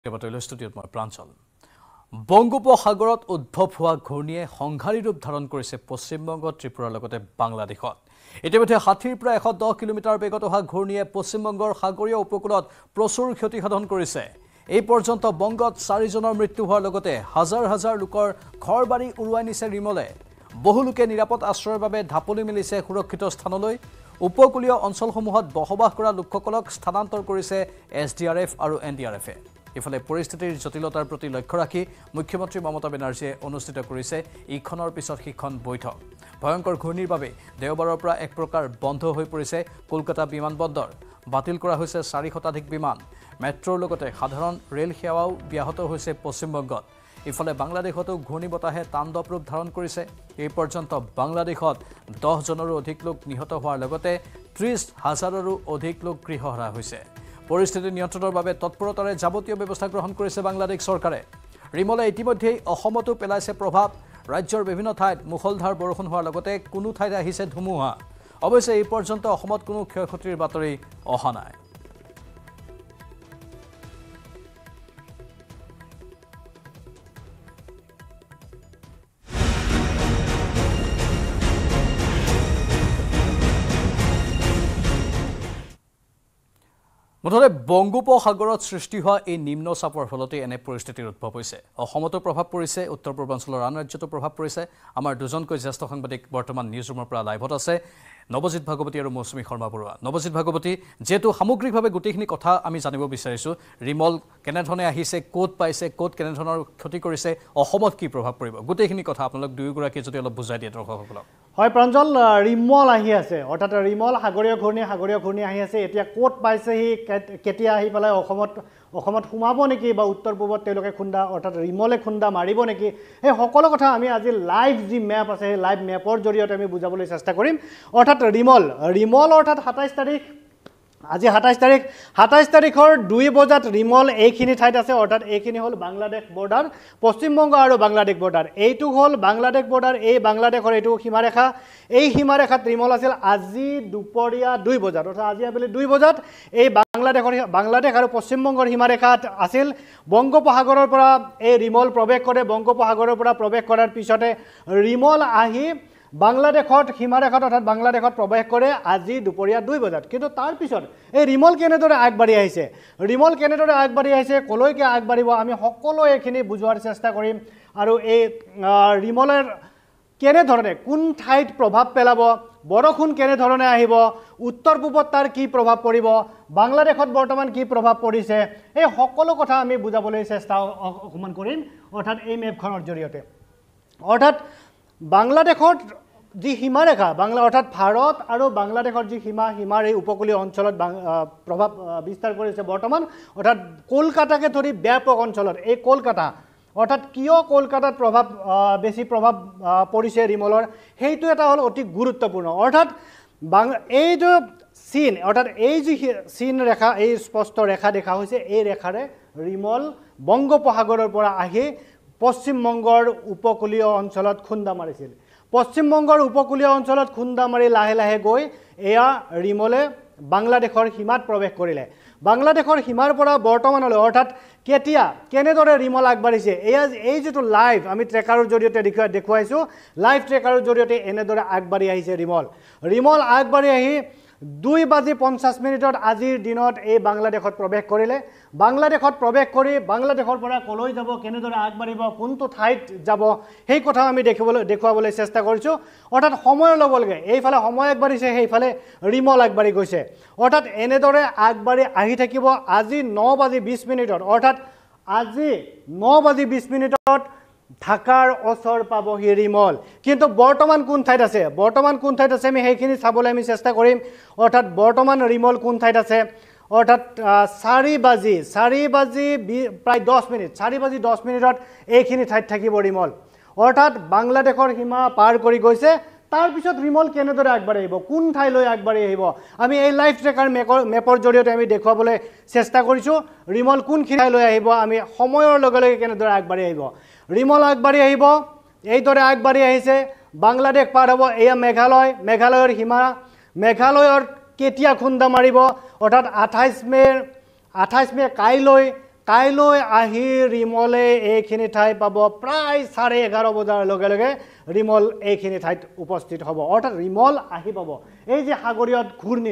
ষ্টুডিঅ'ত মই প্ৰাঞ্চল বংগোপসাগৰত উদ্ভৱ হোৱা ঘূৰ্ণীয়ে সংঘাৰী ৰূপ ধাৰণ কৰিছে পশ্চিমবংগ ত্ৰিপুৰাৰ লগতে বাংলাদেশত ইতিমধ্যে 60ৰ পৰা 110 কিলোমিটাৰ বেগত অহা ঘূৰ্ণীয়ে পশ্চিমবংগৰ সাগৰীয় উপকূলত প্ৰচুৰ ক্ষতি সাধন কৰিছে এই পৰ্যন্ত বংগত 4 জনৰ মৃত্যু হোৱাৰ লগতে হাজাৰ হাজাৰ লোকৰ ঘৰবাৰী উৰুৱাই নিছে ৰিমলে বহু লোকে নিৰাপদ আশ্ৰয়ৰ বাবে ঢাপলি মেলিছে সুৰক্ষিত স্থানলৈ উপকূলীয় অঞ্চলসমূহত বসবাস কৰা লোকসকলক স্থানান্তৰ কৰিছে এছডিআৰএফ আৰু এনডিআৰএফে ইফালে পৰিস্থিতিৰ জটিলতাৰ প্ৰতি লক্ষ্য ৰাখি মুখ্যমন্ত্ৰী মমতা বেনাৰ্জীয়ে অনুষ্ঠিত কৰিছে ইখনৰ পিছত সিখন বৈঠক ভয়ংকৰ ঘূৰ্ণীৰ বাবে দেওবাৰৰ পৰা এক প্ৰকাৰ বন্ধ হৈ পৰিছে কলকাতা বিমানবন্দৰ বাতিল কৰা হৈছে 4 শতাধিক বিমান মেট্ৰৰ লগতে সাধাৰণ ৰেল সেৱাও ব্যাহত হৈছে পশ্চিমবংগত ইফালে বাংলাদেশতো ঘূৰ্ণী বতাহে তাণ্ডৱ ৰূপ ধাৰণ কৰিছে এই পৰ্যন্ত বাংলাদেশত 10 জনৰো অধিক লোক নিহত হোৱাৰ লগতে 30,000ৰো অধিক লোক গৃহহৰা হৈছে পৰিস্থিতি নিয়ন্ত্ৰণৰ বাবে তৎপৰতাৰে যাৱতীয় ব্যৱস্থা গ্ৰহণ কৰিছে বাংলাদেশ চৰকাৰে ৰিমলে ইতিমধ্যে অসমতো পেলাইছে প্ৰভাৱ ৰাজ্যৰ বিভিন্ন ঠাইত মুখলধাৰ বৰষুণ হোৱাৰ লগতে কোনো ঠাইত আহিছে ধুমুহা অৱশ্যে এই পৰ্যন্ত অসমত কোনো ক্ষয়ক্ষতিৰ বাতৰি অহা নাই মুঠতে বংগোপসাগৰত সৃষ্টি হোৱা এই নিম্ন চাপৰ ফলতে এনে পৰিস্থিতিৰ উদ্ভৱ হৈছে অসমতো প্ৰভাৱ পৰিছে উত্তৰ পূৰ্বাঞ্চলৰ আন ৰাজ্যতো প্ৰভাৱ পৰিছে আমাৰ দুজনকৈ জ্যেষ্ঠ সাংবাদিক বৰ্তমান নিউজ ৰুমৰ পৰা লাইভত আছে নৱজিত ভাগৱতী আৰু মৌচুমী শৰ্মা বৰুৱা নৱজিত ভাগৱতী যেহেতু সামগ্ৰিকভাৱে গোটেইখিনি কথা আমি জানিব বিচাৰিছোঁ ৰিমল কেনেধৰণে আহিছে ক'ত পাইছে ক'ত কেনেধৰণৰ ক্ষতি কৰিছে অসমত কি প্ৰভাৱ পৰিব গোটেইখিনি কথা আপোনালোক দুয়োগৰাকী যদি অলপ বুজাই দিয়ে দৰ্শকসকলক হয় প্ৰাঞ্জল ৰিমল আহি আছে অৰ্থাৎ ৰিমল সাগৰীয় ঘূৰ্ণী আহি আছে এতিয়া ক'ত পাইছে সি কেতিয়া আহি পেলাই অসমত সোমাব নেকি বা উত্তৰ পূবত তেওঁলোকে খুন্দা অৰ্থাৎ ৰিমলে খুন্দা মাৰিব নেকি এই সকলো কথা আমি আজি লাইভ যি মেপ আছে সেই লাইভ মেপৰ জৰিয়তে আমি বুজাবলৈ চেষ্টা কৰিম অৰ্থাৎ ৰিমল অৰ্থাৎ 27 তাৰিখ আজি 27 তাৰিখৰ 2 বজাত ৰিমল এইখিনি ঠাইত আছে অৰ্থাৎ এইখিনি হ'ল বাংলাদেশ বৰ্ডাৰ পশ্চিমবংগ আৰু বাংলাদেশ বৰ্ডাৰ এইটো হ'ল বাংলাদেশ বৰ্ডাৰ এই বাংলাদেশৰ এইটো সীমাৰেখা এই সীমাৰেখাত ৰিমল আছিল আজি দুপৰীয়া 2 বজাত অৰ্থাৎ আজি আবেলি 2 বজাত এই বাংলাদেশ আৰু পশ্চিমবংগৰ সীমাৰেখাত আছিল বংগোপসাগৰৰ পৰা এই ৰিমল প্ৰৱেশ কৰে বংগোপসাগৰৰ পৰা প্ৰৱেশ কৰাৰ পিছতে ৰিমল আহি বাংলাদেশত সীমাৰেখাত অৰ্থাৎ বাংলাদেশত প্ৰৱেশ কৰে আজি দুপৰীয়া 2 বজাত কিন্তু তাৰ পিছত এই ৰিমল কেনেদৰে আগবাঢ়ি আহিছে কলৈকে আগবাঢ়িব আমি সকলো এইখিনি বুজোৱাৰ চেষ্টা কৰিম আৰু এই ৰিমলৰ কেনেধৰণে কোন ঠাইত প্ৰভাৱ পেলাব বৰষুণ কেনেধৰণে আহিব উত্তৰ পূবত তাৰ কি প্ৰভাৱ পৰিব বাংলাদেশত বৰ্তমান কি প্ৰভাৱ পৰিছে এই সকলো কথা আমি বুজাবলৈ চেষ্টা অকমান কৰিম অৰ্থাৎ এই মেপখনৰ জৰিয়তে অৰ্থাৎ বাংলাদেশৰ যি সীমাৰেখা অৰ্থাৎ ভাৰত আৰু বাংলাদেশৰ যি সীমাৰ এই উপকূলীয় অঞ্চলত প্ৰভাৱ বিস্তাৰ কৰিছে বৰ্তমান অৰ্থাৎ কলকাতাকে ধৰি ব্যাপক অঞ্চলত এই কলকাতা অৰ্থাৎ কিয় কলকাতাত বেছি প্ৰভাৱ পৰিছে ৰিমলৰ সেইটো এটা হ'ল অতি গুৰুত্বপূৰ্ণ অৰ্থাৎ এই যে চিন অৰ্থাৎ এই যি চিন ৰেখা এই স্পষ্ট ৰেখা দেখা হৈছে এই ৰেখাৰে ৰিমল বংগোপসাগৰৰ পৰা আহি পশ্চিমবংগৰ উপকূলীয় অঞ্চলত খুন্দা মাৰিছিল পশ্চিমবংগৰ উপকূলীয় অঞ্চলত খুন্দা মাৰি লাহে লাহে গৈ এয়া ৰিমলে বাংলাদেশৰ সীমাত প্ৰৱেশ কৰিলে বাংলাদেশৰ সীমাৰ পৰা বৰ্তমানলৈ অৰ্থাৎ কেনেদৰে ৰিমল আগবাঢ়িছে এই যিটো লাইভ আমি ট্ৰেকাৰৰ জৰিয়তে দেখুৱাইছোঁ লাইভ ট্ৰেকাৰৰ জৰিয়তে এনেদৰে আগবাঢ়ি আহিছে ৰিমল আগবাঢ়ি আহি 2:50 আজিৰ দিনত এই বাংলাদেশত প্ৰৱেশ কৰিলে বাংলাদেশত প্ৰৱেশ কৰি বাংলাদেশৰ পৰা কলৈ যাব কেনেদৰে আগবাঢ়িব কোনটো ঠাইত যাব সেই কথা আমি দেখুৱাবলৈ চেষ্টা কৰিছোঁ অৰ্থাৎ সময়ৰ লগে লগে এইফালে সময় আগবাঢ়িছে সেইফালে ৰিমল আগবাঢ়ি গৈছে অৰ্থাৎ এনেদৰে আগবাঢ়ি আহি থাকিব আজি 9:20 অৰ্থাৎ আজি 9:20 ঢাকাৰ ওচৰ পাবহি ৰিমল কিন্তু বৰ্তমান কোন ঠাইত আছে আমি সেইখিনি চাবলৈ আমি চেষ্টা কৰিম অৰ্থাৎ বৰ্তমান ৰিমল কোন ঠাইত আছে অৰ্থাৎ 4 বাজি প্ৰায় 10 মিনিট 4:10 এইখিনি ঠাইত থাকিব ৰিমল অৰ্থাৎ বাংলাদেশৰ সীমা পাৰ কৰি গৈছে তাৰ পিছত ৰিমল কেনেদৰে আগবাঢ়ি আহিব কোন ঠাইলৈ আগবাঢ়ি আহিব আমি এই লাইভ ট্ৰেকাৰ মেপৰ জৰিয়তে আমি দেখুৱাবলৈ চেষ্টা কৰিছোঁ ৰিমল কোনখিনি ঠাইলৈ আহিব আমি সময়ৰ লগে লগে কেনেদৰে আগবাঢ়ি আহিব ৰিমল আগবাঢ়ি আহিব এইদৰে আগবাঢ়ি আহিছে বাংলাদেশ পাৰ হ'ব এয়া মেঘালয়ৰ সীমা মেঘালয়ৰ কেতিয়া খুন্দা মাৰিব অৰ্থাৎ 28 মে কাইলৈ কাইলৈ আহি ৰিমলে এইখিনি ঠাই পাব প্ৰায় 11:30 বজাৰ লগে লগে ৰিমল এইখিনি ঠাইত উপস্থিত হ'ব অৰ্থাৎ ৰিমল আহি পাব এই যে সাগৰীয়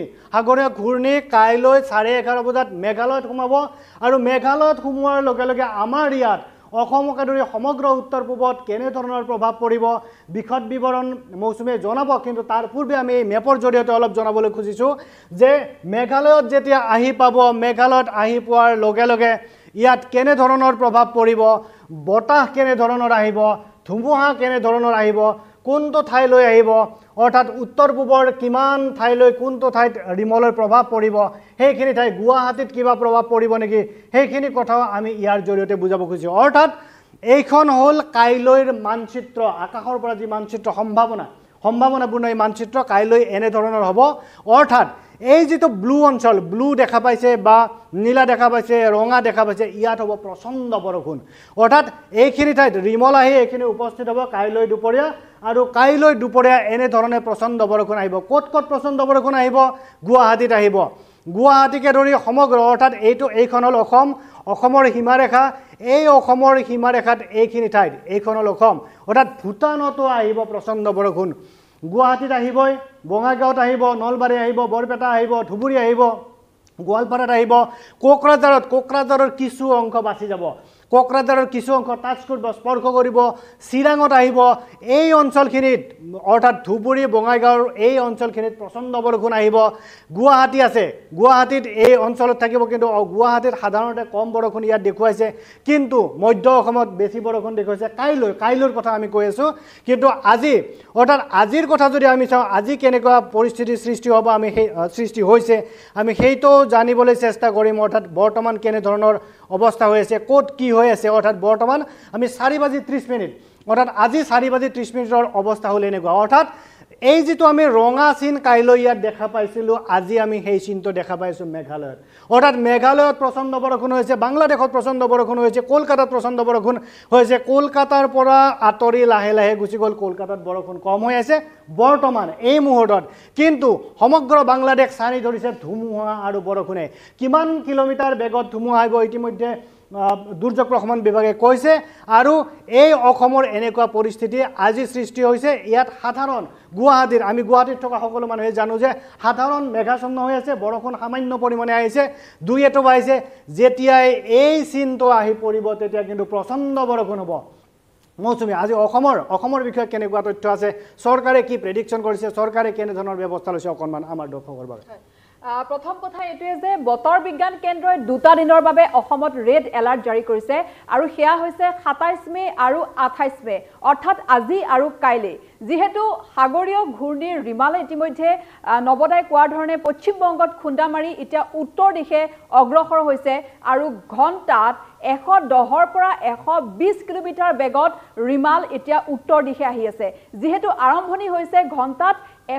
ঘূৰ্ণি কাইলৈ 11:30 বজাত মেঘালয়ত সোমাব আৰু মেঘালয়ত সোমোৱাৰ লগে লগে আমাৰ ইয়াত অসমকে ধৰি সমগ্ৰ উত্তৰ পূবত কেনে ধৰণৰ প্ৰভাৱ পৰিব বিশদ বিৱৰণ মৌচুমীয়ে জনাব কিন্তু তাৰ পূৰ্বে আমি এই মেপৰ জৰিয়তে অলপ জনাবলৈ খুজিছোঁ যে মেঘালয়ত যেতিয়া আহি পাব মেঘালয়ত আহি পোৱাৰ লগে লগে ইয়াত কেনে ধৰণৰ প্ৰভাৱ পৰিব বতাহ কেনে ধৰণৰ আহিব ধুমুহা কেনে ধৰণৰ আহিব কোনটো ঠাইলৈ আহিব অৰ্থাৎ উত্তৰ পূবৰ কিমান ঠাইলৈ কোনটো ঠাইত ৰিমলৰ প্ৰভাৱ পৰিব সেইখিনি ঠাই গুৱাহাটীত কিবা প্ৰভাৱ পৰিব নেকি সেইখিনি কথাও আমি ইয়াৰ জৰিয়তে বুজাব খুজিছোঁ অৰ্থাৎ এইখন হ'ল কাইলৈৰ মানচিত্ৰ আকাশৰ পৰা যি মানচিত্ৰ সম্ভাৱনাপূৰ্ণ এই মানচিত্ৰ কাইলৈ এনে ধৰণৰ হ'ব অৰ্থাৎ এই যিটো ব্লু অঞ্চল ব্লু দেখা পাইছে বা নীলা দেখা পাইছে ৰঙা দেখা পাইছে ইয়াত হ'ব প্ৰচণ্ড বৰষুণ অৰ্থাৎ এইখিনি ঠাইত ৰিমল আহি এইখিনি উপস্থিত হ'ব কাইলৈ দুপৰীয়া আৰু কাইলৈ দুপৰীয়া এনে ধৰণে প্ৰচণ্ড বৰষুণ আহিব ক'ত প্ৰচণ্ড বৰষুণ আহিব গুৱাহাটীত আহিব গুৱাহাটীকে ধৰি সমগ্ৰ অৰ্থাৎ এইখন হ'ল অসমৰ সীমাৰেখা এই অসমৰ সীমাৰেখাত এইখিনি ঠাইত এইখন হ'ল অসম অৰ্থাৎ ভূটানতো আহিব প্ৰচণ্ড বৰষুণ গুৱাহাটীত আহিবই বঙাইগাঁৱত আহিব নলবাৰী আহিব বৰপেটা আহিব ধুবুৰী আহিব গোৱালপাৰাত আহিব কোকৰাঝাৰৰ কিছু অংশ বাছি যাব কোকৰাঝাৰৰ কিছু অংশ টাচ কৰিব স্পৰ্শ কৰিব চিৰাঙত আহিব এই অঞ্চলখিনিত অৰ্থাৎ ধুবুৰী বঙাইগাঁৱৰ এই অঞ্চলখিনিত প্ৰচণ্ড বৰষুণ আহিব গুৱাহাটী আছে গুৱাহাটীত এই অঞ্চলত থাকিব কিন্তু গুৱাহাটীত সাধাৰণতে কম বৰষুণ ইয়াত দেখুৱাইছে কিন্তু মধ্য অসমত বেছি বৰষুণ দেখুৱাইছে কাইলৈৰ কথা আমি কৈ আছোঁ কিন্তু আজি অৰ্থাৎ আজিৰ কথা যদি আমি চাওঁ আজি কেনেকুৱা পৰিস্থিতিৰ সৃষ্টি হ'ব আমি সেই সৃষ্টি হৈছে আমি সেইটো জানিবলৈ চেষ্টা কৰিম অৰ্থাৎ বৰ্তমান কেনে ধৰণৰ অৱস্থা হৈ আছে ক'ত কি হৈ আছে অৰ্থাৎ বৰ্তমান আমি 4:30 অৰ্থাৎ আজি 4:30 অৱস্থা হ'ল এনেকুৱা অৰ্থাৎ এই যিটো আমি ৰঙা চিন কাইলৈ ইয়াত দেখা পাইছিলোঁ আজি আমি সেই চিনটো দেখা পাইছোঁ মেঘালয়ত অৰ্থাৎ মেঘালয়ত প্ৰচণ্ড বৰষুণ হৈছে বাংলাদেশত প্ৰচণ্ড বৰষুণ হৈছে কলকাতাত প্ৰচণ্ড বৰষুণ হৈছে কলকাতাৰ পৰা আঁতৰি লাহে লাহে গুচি গ'ল কলকাতাত বৰষুণ কম হৈ আছে বৰ্তমান এই মুহূৰ্তত কিন্তু সমগ্ৰ বাংলাদেশ চানি ধৰিছে ধুমুহা আৰু বৰষুণে কিমান কিলোমিটাৰ বেগত ধুমুহা আহিব ইতিমধ্যে দুৰ্যোগ প্ৰশমন বিভাগে কৈছে আৰু এই অসমৰ এনেকুৱা পৰিস্থিতি আজি সৃষ্টি হৈছে ইয়াত সাধাৰণ আমি গুৱাহাটীত থকা সকলো মানুহে জানো যে সাধাৰণ মেঘাচ্ছন্ন হৈ আছে বৰষুণ সামান্য পৰিমাণে আহিছে দুই এটোপা আহিছে যেতিয়াই এই চিনটো আহি পৰিব তেতিয়া কিন্তু প্ৰচণ্ড বৰষুণ হ'ব মৌচুমী আজি অসমৰ বিষয়ে কেনেকুৱা তথ্য আছে চৰকাৰে কি প্ৰেডিকশ্যন কৰিছে চৰকাৰে কেনে ধৰণৰ ব্যৱস্থা লৈছে অকণমান আমাৰ দৰ্শকৰ বাবে প্ৰথম কথা এইটোৱে যে বতৰ বিজ্ঞান কেন্দ্ৰই 2টা দিনৰ বাবে অসমত ৰেড এলাৰ্ট জাৰি কৰিছে আৰু সেয়া হৈছে 27 মে আৰু 28 মে অৰ্থাৎ আজি আৰু কাইলৈ যেহেতু সাগৰীয় ঘূৰ্ণি ৰিমালে ইতিমধ্যে নৱদাই কোৱাৰ ধৰণে পশ্চিম বংগত খুন্দা মাৰি এতিয়া উত্তৰ দিশে অগ্ৰসৰ হৈছে আৰু ঘণ্টাত 110ৰ পৰা 120 কিলোমিটাৰ বেগত ৰিমাল এতিয়া উত্তৰ দিশে আহি আছে যেহেতু আৰম্ভণি হৈছে ঘণ্টাত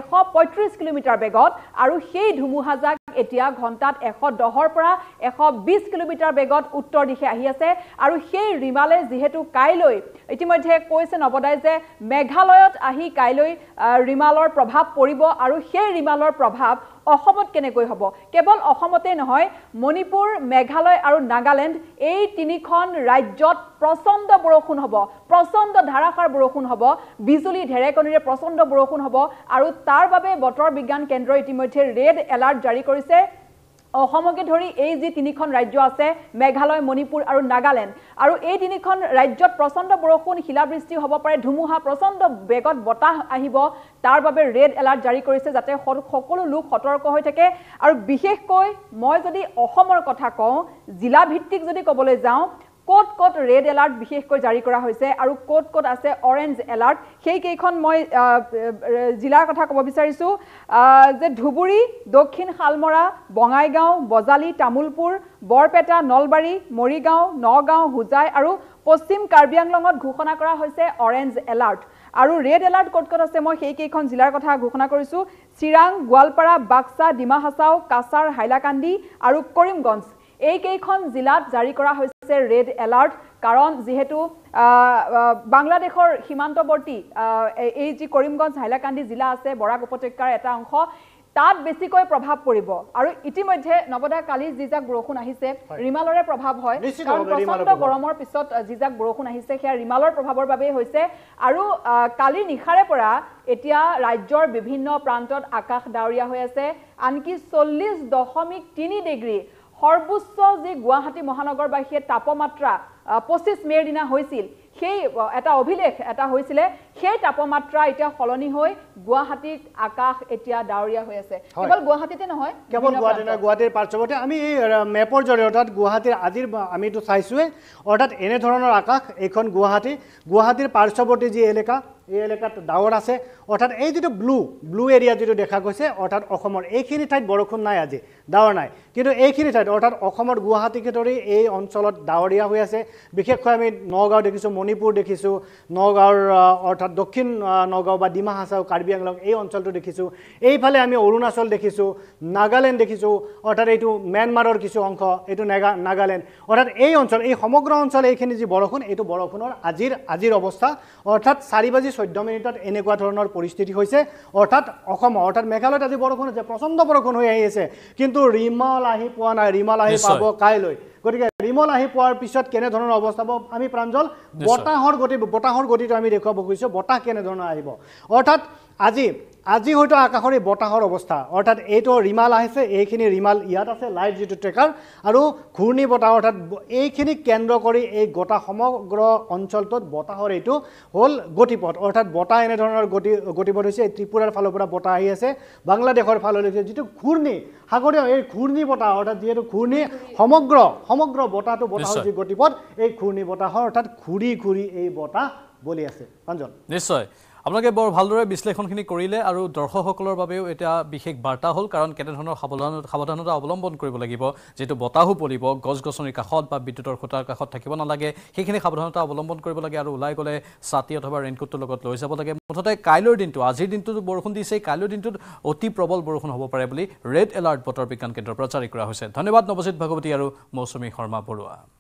135 কিলোমিটাৰ বেগত আৰু সেই ধুমুহাজাক এতিয়া ঘণ্টাত 110ৰ পৰা 120 কিলোমিটাৰ বেগত উত্তৰ দিশে আহি আছে আৰু সেই ৰিমালে যেহেতু কাইলৈ ইতিমধ্যে কৈছে নৱদাই যে মেঘালয়ত আহি কাইলৈ ৰিমালৰ প্ৰভাৱ পৰিব আৰু সেই ৰিমালৰ প্ৰভাৱ অসমত কেনেকৈ হ'ব কেৱল অসমতে নহয় মণিপুৰ মেঘালয় আৰু নাগালেণ্ড এই তিনিখন ৰাজ্যত প্ৰচণ্ড বৰষুণ হ'ব প্ৰচণ্ড ধাৰাসাৰ বৰষুণ হ'ব বিজুলী ঢেৰেকনিৰে প্ৰচণ্ড বৰষুণ হ'ব আৰু তাৰ বাবে বতৰ বিজ্ঞান কেন্দ্ৰই ইতিমধ্যে ৰেড এলাৰ্ট জাৰি কৰিছে অসমকে ধৰি এই যি তিনিখন ৰাজ্য আছে মেঘালয় মণিপুৰ আৰু নাগালেণ্ড আৰু এই তিনিখন ৰাজ্যত প্ৰচণ্ড বৰষুণ শিলাবৃষ্টি হ'ব পাৰে ধুমুহা প্ৰচণ্ড বেগত বতাহ আহিব তাৰ বাবে ৰেড এলাৰ্ট জাৰি কৰিছে যাতে সকলো লোক সতৰ্ক হৈ থাকে আৰু বিশেষকৈ মই যদি অসমৰ কথা কওঁ জিলা ভিত্তিক যদি ক'বলৈ যাওঁ ক'ত ৰেড এলাৰ্ট বিশেষকৈ জাৰি কৰা হৈছে আৰু ক'ত আছে অৰেঞ্জ এলাৰ্ট সেইকেইখন মই জিলাৰ কথা ক'ব বিচাৰিছোঁ যে ধুবুৰী দক্ষিণ শালমৰা বঙাইগাঁও বজালি তামুলপুৰ বৰপেটা নলবাৰী মৰিগাঁও নগাঁও হোজাই আৰু পশ্চিম কাৰ্বি আংলঙত ঘোষণা কৰা হৈছে অৰেঞ্জ এলাৰ্ট আৰু ৰেড এলাৰ্ট ক'ত আছে মই সেইকেইখন জিলাৰ কথা ঘোষণা কৰিছোঁ চিৰাং গোৱালপাৰা বাক্সা ডিমা হাছাও কাছাৰ হাইলাকান্দি আৰু কৰিমগঞ্জ এইকেইখন জিলাত জাৰি কৰা হৈছে ৰেড এলাৰ্ট কাৰণ যেহেতু বাংলাদেশৰ সীমান্তৱৰ্তী এই যি কৰিমগঞ্জ হাইলাকান্দি জিলা আছে বৰাক উপত্যকাৰ এটা অংশ তাত বেছিকৈ প্ৰভাৱ পৰিব আৰু ইতিমধ্যে নৱদা কালি জিজাক বৰষুণ আহিছে ৰিমালৰে প্ৰভাৱ হয় কাৰণ প্ৰচণ্ড গৰমৰ পিছত জিজাক বৰষুণ আহিছে সেয়া ৰিমালৰ প্ৰভাৱৰ বাবেই হৈছে আৰু কালি নিশাৰে পৰা এতিয়া ৰাজ্যৰ বিভিন্ন প্ৰান্তত আকাশ ডাৱৰীয়া হৈ আছে আনকি 40.3 ডিগ্ৰী সৰ্বোচ্চ যি গুৱাহাটী মহানগৰবাসীয়ে তাপমাত্ৰা 25 মেৰ দিনা হৈছিল সেই এটা অভিলেখ এটা হৈছিলে সেই তাপমাত্ৰা এতিয়া সলনি হৈ গুৱাহাটীত আকাশ এতিয়া ডাৱৰীয়া হৈ আছে কেৱল গুৱাহাটীতে নহয় কেৱল গুৱাহাটী নহয় গুৱাহাটীৰ পাৰ্শ্বৱৰ্তী আমি এই মেপৰ জৰিয়তে অৰ্থাৎ গুৱাহাটীৰ আজিৰ আমিতো চাইছোৱে অৰ্থাৎ এনে ধৰণৰ আকাশ এইখন গুৱাহাটীৰ পাৰ্শ্বৱৰ্তী যি এলেকা এই এলেকাত ডাৱৰ আছে অৰ্থাৎ এই যেটো ব্লু এৰিয়া যেটো দেখা গৈছে অৰ্থাৎ অসমৰ এইখিনি ঠাইত বৰষুণ নাই আজি ডাৱৰ নাই কিন্তু এইখিনি ঠাইত অৰ্থাৎ অসমৰ গুৱাহাটীকে ধৰি এই অঞ্চলত ডাৱৰীয়া হৈ আছে বিশেষকৈ আমি নগাঁও দেখিছোঁ মণিপুৰ দেখিছোঁ নগাঁৱৰ অৰ্থাৎ দক্ষিণ নগাঁও বা ডিমা হাছাও কাৰ্বি আংলং এই অঞ্চলটো দেখিছোঁ এইফালে আমি অৰুণাচল দেখিছোঁ নাগালেণ্ড দেখিছোঁ অৰ্থাৎ এইটো ম্যানমাৰৰ কিছু অংশ এইটো নাগালেণ্ড অৰ্থাৎ এই অঞ্চল এই সমগ্ৰ অঞ্চল এইখিনি যি বৰষুণ এইটো বৰষুণৰ আজিৰ অৱস্থা অৰ্থাৎ 4:14 মিনিটত এনেকুৱা ধৰণৰ পৰিস্থিতি হৈছে অৰ্থাৎ অসম অৰ্থাৎ মেঘালয়ত আজি বৰষুণ আছে প্ৰচণ্ড বৰষুণ হৈ আহি আছে কিন্তু ৰিমাল আহি পোৱা নাই ৰিমাল আহি পাব কাইলৈ গতিকে ৰিমল আহি পোৱাৰ পিছত কেনে ধৰণৰ অৱস্থা হ'ব আমি প্ৰাঞ্জল বতাহৰ গতিটো আমি দেখুৱাব খুজিছোঁ বতাহ কেনে ধৰণৰ আহিব অৰ্থাৎ আজি হয়তো আকাশৰ এই বতাহৰ অৱস্থা অৰ্থাৎ এইটো ৰিমাল আহিছে এইখিনি ৰিমাল ইয়াত আছে লাইভ যিটো ট্ৰেকাৰ আৰু ঘূৰ্ণী বতাহ অৰ্থাৎ এইখিনি কেন্দ্ৰ কৰি এই গোটা সমগ্ৰ অঞ্চলটোত বতাহৰ এইটো হ'ল গতিপথ অৰ্থাৎ বতাহ এনে ধৰণৰ গতিপথ হৈছে এই ত্ৰিপুৰাৰ ফালৰ পৰা বতাহ আহি আছে বাংলাদেশৰ ফাললৈ যিটো ঘূৰ্ণী সাগৰীয় এই ঘূৰ্ণী বতাহ অৰ্থাৎ যিহেতু ঘূৰ্ণী সমগ্ৰ বতাহটো বতাহৰ যি গতিপথ এই ঘূৰ্ণী বতাহৰ অৰ্থাৎ ঘূৰি এই বতাহ বলি আছে প্ৰাঞ্জল নিশ্চয় আপোনালোকে বৰ ভালদৰে বিশ্লেষণখিনি কৰিলে আৰু দৰ্শকসকলৰ বাবেও এটা বিশেষ বাৰ্তা হ'ল কাৰণ কেনে ধৰণৰ সাৱধানতা অৱলম্বন কৰিব লাগিব যেটো বতাহো পৰিব গছ-গছনিৰ কাষত বা বিদ্যুতৰ খুঁটাৰ কাষত থাকিব নালাগে সেইখিনি সাৱধানতা অৱলম্বন কৰিব লাগে আৰু ওলাই গ'লে ছাতি অথবা ৰেইনকোটৰ লগত লৈ যাব লাগে মুঠতে কাইলৈৰ দিনটো আজিৰ দিনটোত বৰষুণ দিছে কাইলৈৰ দিনটোত অতি প্ৰবল বৰষুণ হ'ব পাৰে বুলি ৰেড এলাৰ্ট বতৰ বিজ্ঞান কেন্দ্ৰৰ পৰা জাৰি কৰা হৈছে ধন্যবাদ নৱজিত ভাগৱতী আৰু মৌচুমী শৰ্মা বৰুৱা